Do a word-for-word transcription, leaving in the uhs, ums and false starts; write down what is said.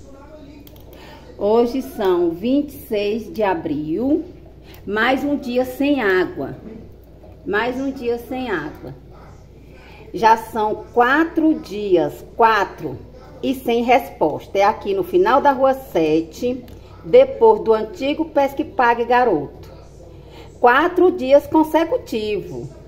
Hoje são vinte e seis de abril, mais um dia sem água. Mais um dia sem água. Já são quatro dias, quatro, e sem resposta. É aqui no final da Rua sete, depois do antigo Pesque Pague Garoto. Quatro dias consecutivos.